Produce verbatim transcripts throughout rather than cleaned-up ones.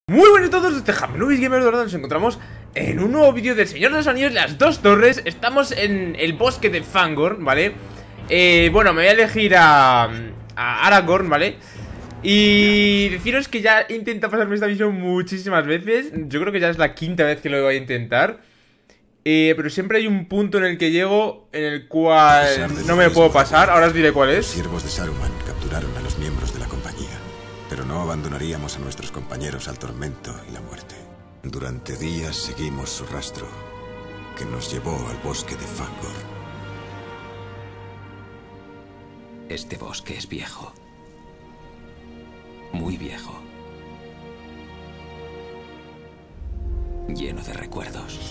Muy buenas a todos, desde Jamnubis Gamer Dorado. Nos encontramos en un nuevo vídeo del Señor de los Anillos, las dos torres. Estamos en el bosque de Fangorn, ¿vale? Eh, bueno, me voy a elegir a, a Aragorn, ¿vale? Y deciros que ya he intentado pasarme esta misión muchísimas veces. Yo creo que ya es la quinta vez que lo voy a intentar. Eh, pero siempre hay un punto en el que llego en el cual no me puedo pasar. Ahora os diré cuál es. Los siervos de Saruman capturaron a los miembros de la compañía, pero no abandonaríamos a nuestros compañeros al tormento y la muerte. Durante días seguimos su rastro, que nos llevó al bosque de Fangorn. Este bosque es viejo. Muy viejo. Lleno de recuerdos.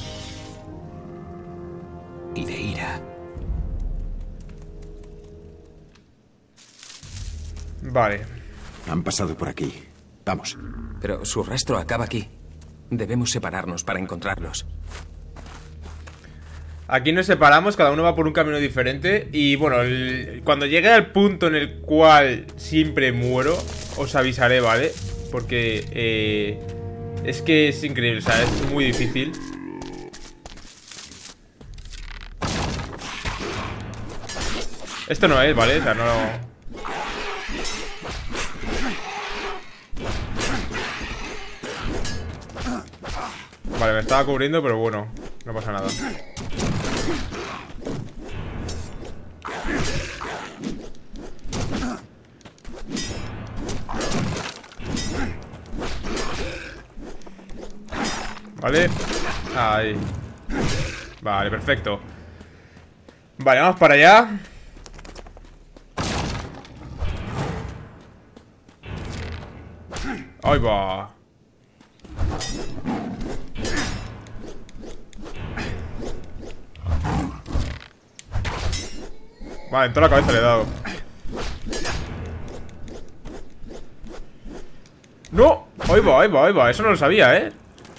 Y de ira. Vale. Han pasado por aquí. Vamos. Pero su rastro acaba aquí. Debemos separarnos para encontrarlos. Aquí nos separamos, cada uno va por un camino diferente. Y bueno, el, cuando llegue al punto en el cual siempre muero, os avisaré, ¿vale? Porque eh, es que es increíble, o sea, es muy difícil. Esto no es, ¿vale? O sea, no... Vale, me estaba cubriendo, pero bueno, no pasa nada. Vale. Ahí. Vale, perfecto. Vale, vamos para allá. Ahí va. Vale, en toda la cabeza le he dado. ¡No! Ahí va, ahí va, ahí va. Eso no lo sabía, ¿eh?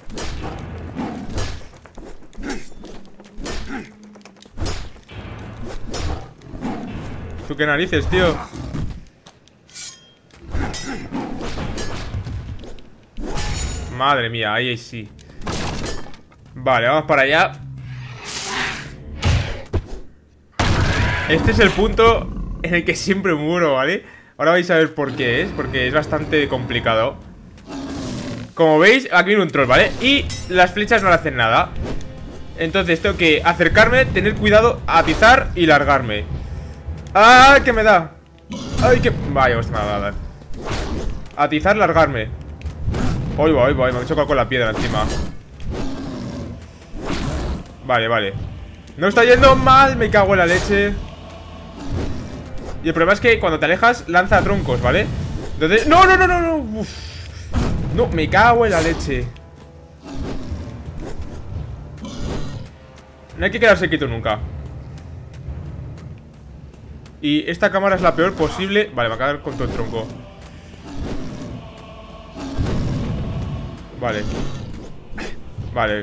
¿Tú qué narices, tío? Madre mía, ahí sí. Vale, vamos para allá. Este es el punto en el que siempre muero, ¿vale? Ahora vais a ver por qué es, porque es bastante complicado. Como veis, aquí viene un troll, ¿vale? Y las flechas no le hacen nada. Entonces tengo que acercarme, tener cuidado, atizar y largarme. ¡Ah! ¿Qué me da? ¡Ay, qué! Vaya, pues me va a dar. Atizar, largarme. Ahí va, ahí va, me he chocado con la piedra encima. Vale, vale. No está yendo mal, me cago en la leche. Y el problema es que cuando te alejas lanza troncos, ¿vale? Entonces... ¡No, no, no, no, no! Uf. No, me cago en la leche. No hay que quedarse quieto nunca. Y esta cámara es la peor posible. Vale, me va a caer con todo el tronco. Vale. Vale.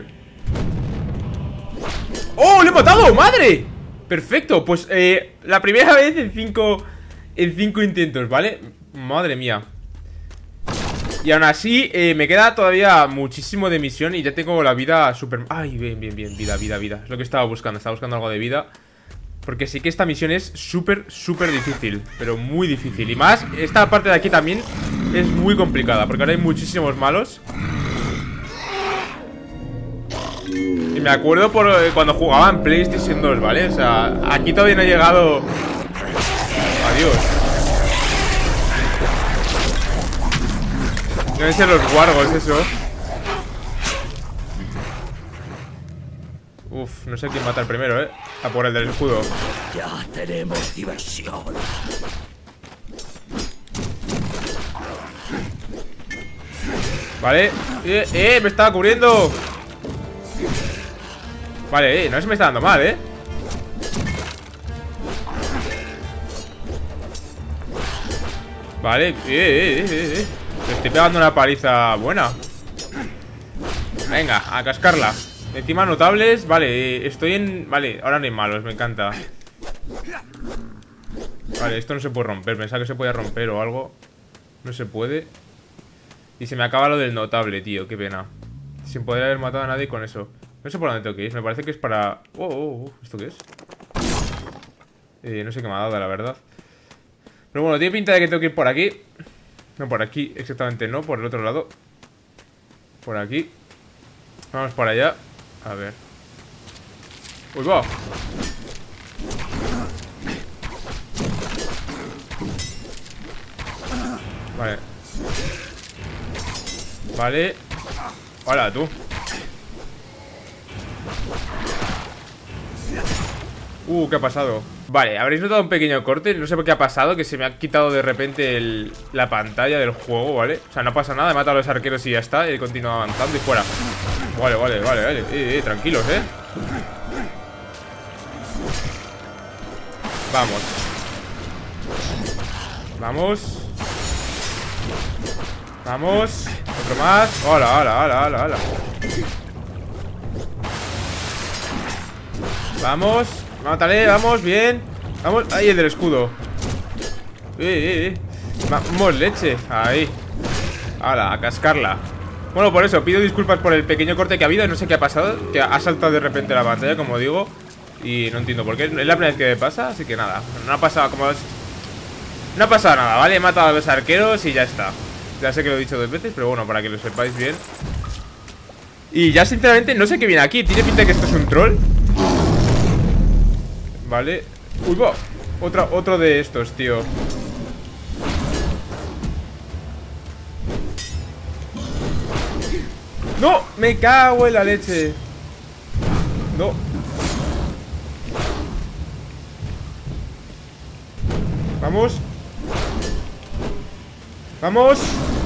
¡Oh! ¡Le he matado! ¡Madre! Perfecto, pues eh, la primera vez en cinco En cinco intentos, ¿vale? Madre mía. Y aún así eh, me queda todavía muchísimo de misión. Y ya tengo la vida súper... Ay, bien, bien, bien, vida, vida, vida. Es lo que estaba buscando, estaba buscando algo de vida. Porque sí que esta misión es súper, súper difícil. Pero muy difícil. Y más, esta parte de aquí también es muy complicada, porque ahora hay muchísimos malos. Y me acuerdo por eh, cuando jugaba en PlayStation dos, ¿vale? O sea, aquí todavía no he llegado. Adiós. Deben ser los guargos eso. Uf, no sé quién mata el primero, ¿eh? A por el del escudo. Ya tenemos diversión. Vale. Eh, eh, me estaba cubriendo. Vale, eh, no se me está dando mal, ¿eh? Vale, eh, eh, eh, eh. Le estoy pegando una paliza buena. Venga, a cascarla. Encima notables, vale, eh, estoy en... Vale, ahora no hay malos, me encanta. Vale, esto no se puede romper. Pensaba que se podía romper o algo. No se puede. Y se me acaba lo del notable, tío, qué pena. Sin poder haber matado a nadie con eso. No sé por dónde tengo que ir, me parece que es para... Oh, oh, oh, ¿esto qué es? Eh, no sé qué me ha dado, la verdad. Pero bueno, tiene pinta de que tengo que ir por aquí. No, por aquí exactamente no, por el otro lado. Por aquí. Vamos para allá. A ver. ¡Uy, va! Vale. Vale. Hola, tú. Uh, ¿qué ha pasado? Vale, habréis notado un pequeño corte. No sé por qué ha pasado, que se me ha quitado de repente el, la pantalla del juego, ¿vale? O sea, no pasa nada, he matado a los arqueros y ya está. Y he continuado avanzando y fuera. Vale, vale, vale, vale. Eh, eh, tranquilos, ¿eh? Vamos. Vamos. Vamos. Otro más. Hola, hola, hola, hola, hola. Vamos. Mátale, vamos, bien. Vamos, ahí el del escudo. Eh, eh, eh. Vamos, leche, ahí. Hala, a cascarla. Bueno, por eso, pido disculpas por el pequeño corte que ha habido. No sé qué ha pasado, que ha saltado de repente la pantalla, como digo. Y no entiendo por qué, es la primera vez que me pasa. Así que nada, no ha pasado como... No ha pasado nada, ¿vale? He matado a los arqueros y ya está. Ya sé que lo he dicho dos veces, pero bueno, para que lo sepáis bien. Y ya sinceramente no sé qué viene aquí. Tiene pinta de que esto es un troll. Vale. Uy, va. Otra, otro de estos, tío. ¡No! Me cago en la leche. No. Vamos. Vamos.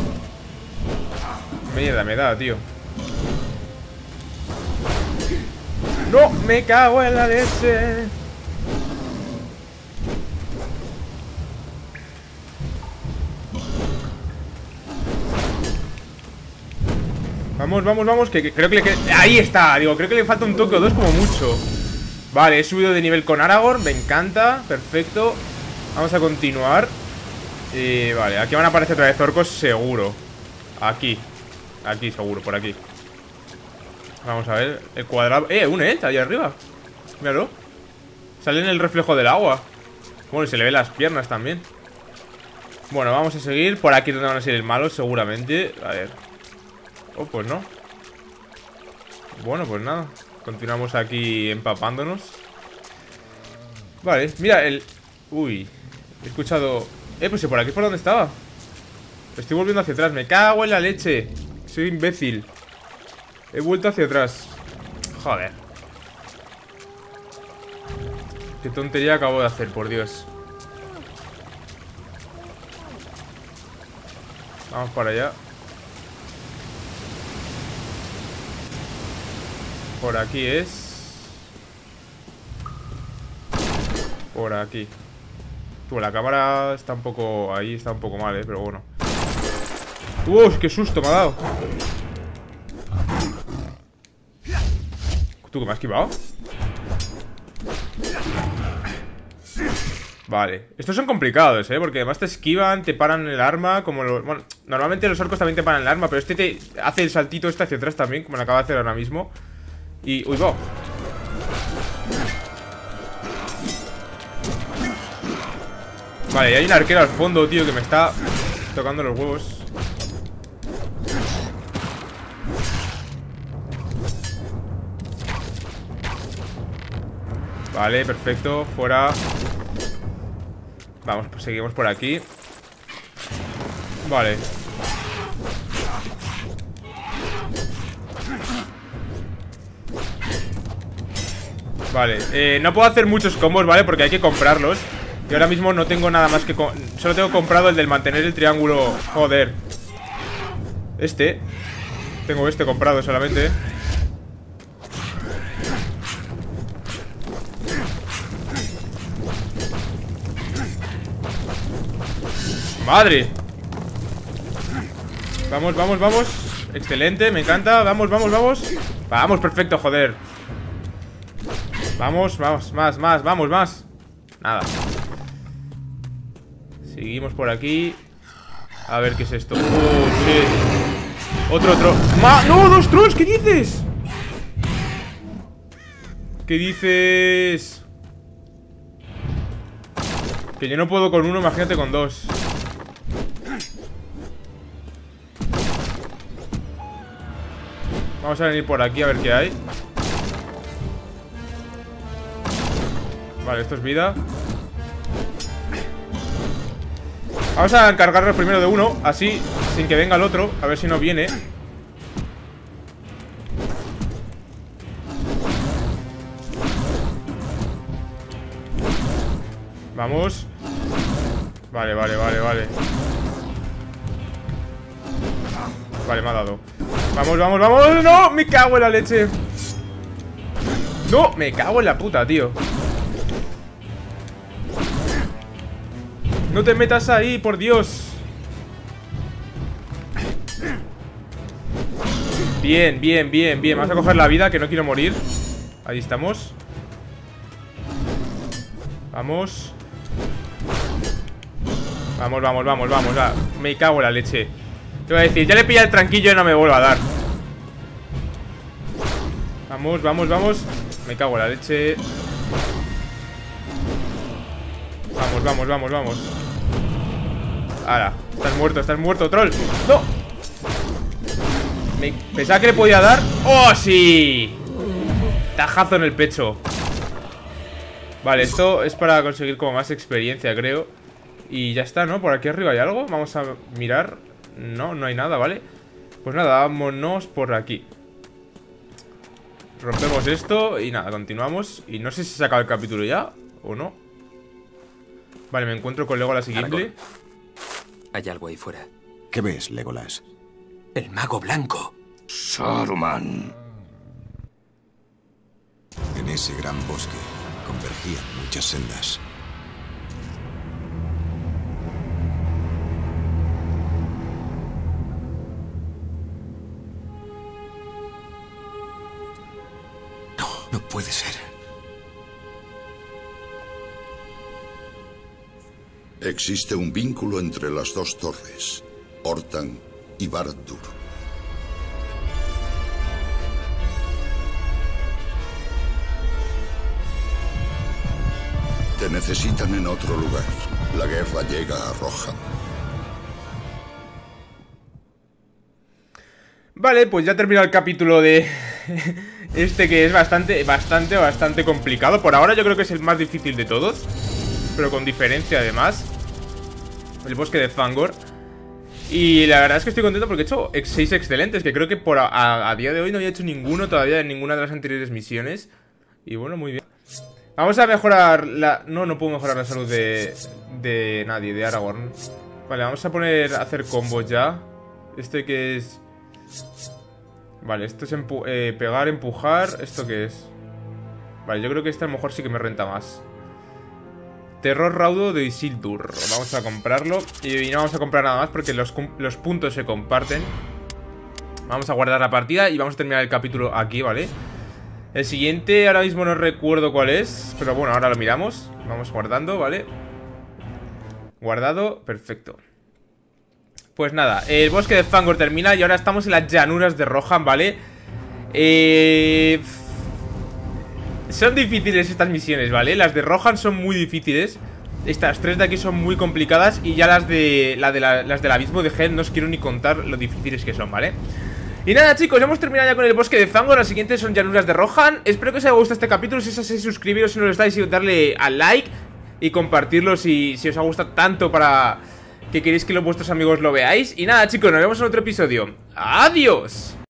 Mierda, me da, tío. ¡No! Me cago en la leche. Vamos, vamos, vamos, que, que creo que le... Que, ahí está, digo, creo que le falta un toque o dos como mucho. Vale, he subido de nivel con Aragorn, me encanta, perfecto. Vamos a continuar. Y vale, aquí van a aparecer otra vez orcos seguro. Aquí, aquí seguro, por aquí. Vamos a ver, el cuadrado... Eh, un Ent ahí arriba. Míralo. Sale en el reflejo del agua. Bueno, y se le ven las piernas también. Bueno, vamos a seguir. Por aquí donde van a ser el malo, seguramente. A ver. Oh, pues no. Bueno, pues nada. Continuamos aquí empapándonos. Vale, mira el... Uy, he escuchado... Eh, pues si por aquí es por donde estaba. Estoy volviendo hacia atrás, me cago en la leche. Soy imbécil. He vuelto hacia atrás. Joder. Qué tontería acabo de hacer, por Dios. Vamos para allá. Por aquí es... Por aquí. Tú, la cámara está un poco... Ahí está un poco mal, eh, pero bueno. ¡Uf! ¡Qué susto me ha dado! ¿Tú que me has esquivado? Vale, estos son complicados, eh, porque además te esquivan, te paran el arma. Como lo... Bueno, normalmente los orcos también te paran el arma, pero este te hace el saltito este hacia atrás también, como lo acaba de hacer ahora mismo. Y... ¡Uy, va! Vale, y hay un arquero al fondo, tío, que me está tocando los huevos. Vale, perfecto, fuera. Vamos, pues seguimos por aquí. Vale. Vale, eh, no puedo hacer muchos combos, ¿vale? Porque hay que comprarlos. Y ahora mismo no tengo nada más que... Solo tengo comprado el del mantener el triángulo. Joder. Este. Tengo este comprado solamente. ¡Madre! Vamos, vamos, vamos. Excelente, me encanta. Vamos, vamos, vamos. Vamos, perfecto, joder. Vamos, vamos, más, más, vamos, más. Nada. Seguimos por aquí. A ver qué es esto. Oh, sí. Otro, otro. ¡Ma! ¡No! ¡Dos trolls! ¿Qué dices? ¿Qué dices? Que yo no puedo con uno, imagínate con dos. Vamos a venir por aquí a ver qué hay. Vale, esto es vida. Vamos a encargarnos primero de uno, así, sin que venga el otro. A ver si no viene. Vamos. Vale, vale, vale, vale. Vale, me ha dado. Vamos, vamos, vamos. ¡No! Me cago en la leche. No, me cago en la puta, tío. No te metas ahí, por Dios. Bien, bien, bien, bien. Vamos a coger la vida, que no quiero morir. Ahí estamos. Vamos. Vamos, vamos, vamos, vamos. Ah, me cago en la leche. Te voy a decir, ya le pilla el tranquillo y no me vuelvo a dar. Vamos, vamos, vamos. Me cago en la leche. Vamos, vamos, vamos, vamos. Ahora, estás muerto, estás muerto, troll. ¡No! Me pensaba que le podía dar. ¡Oh, sí! Tajazo en el pecho. Vale, esto es para conseguir como más experiencia, creo. Y ya está, ¿no? Por aquí arriba hay algo. Vamos a mirar. No, no hay nada, ¿vale? Pues nada, vámonos por aquí. Rompemos esto y nada, continuamos. Y no sé si se acaba el capítulo ya o no. Vale, me encuentro con Legolas y Gimli. Hay algo ahí fuera. ¿Qué ves, Legolas? El mago blanco. Saruman. En ese gran bosque convergían muchas sendas. No, no puede ser. Existe un vínculo entre las dos torres, Hortan y Barad-dûr. Te necesitan en otro lugar. La guerra llega a Rohan. Vale, pues ya ha terminado el capítulo de este, que es bastante, bastante, bastante complicado. Por ahora yo creo que es el más difícil de todos, pero con diferencia además. El bosque de Fangor. Y la verdad es que estoy contento porque he hecho seis excelentes, que creo que por a, a, a día de hoy no había hecho ninguno todavía en ninguna de las anteriores misiones. Y bueno, muy bien. Vamos a mejorar la... No, no puedo mejorar la salud de... De nadie, de Aragorn. Vale, vamos a poner... A hacer combos ya. Este que es... Vale, esto es empu eh, pegar, empujar. ¿Esto qué es? Vale, yo creo que este a lo mejor sí que me renta más. Terror raudo de Isildur. Vamos a comprarlo. Y no vamos a comprar nada más porque los, los puntos se comparten. Vamos a guardar la partida y vamos a terminar el capítulo aquí, ¿vale? El siguiente ahora mismo no recuerdo cuál es, pero bueno, ahora lo miramos. Vamos guardando, ¿vale? Guardado, perfecto. Pues nada, el bosque de Fangor termina y ahora estamos en las llanuras de Rohan, ¿vale? Eh... Son difíciles estas misiones, ¿vale? Las de Rohan son muy difíciles. Estas tres de aquí son muy complicadas. Y ya las de, la de la, las del abismo de Helm no os quiero ni contar lo difíciles que son, ¿vale? Y nada, chicos, ya hemos terminado ya con el bosque de Fangor. Las siguientes son llanuras de Rohan. Espero que os haya gustado este capítulo. Si es así, suscribiros si no lo estáis y darle al like. Y compartirlo si, si os ha gustado tanto para que queréis que los vuestros amigos lo veáis. Y nada, chicos, nos vemos en otro episodio. ¡Adiós!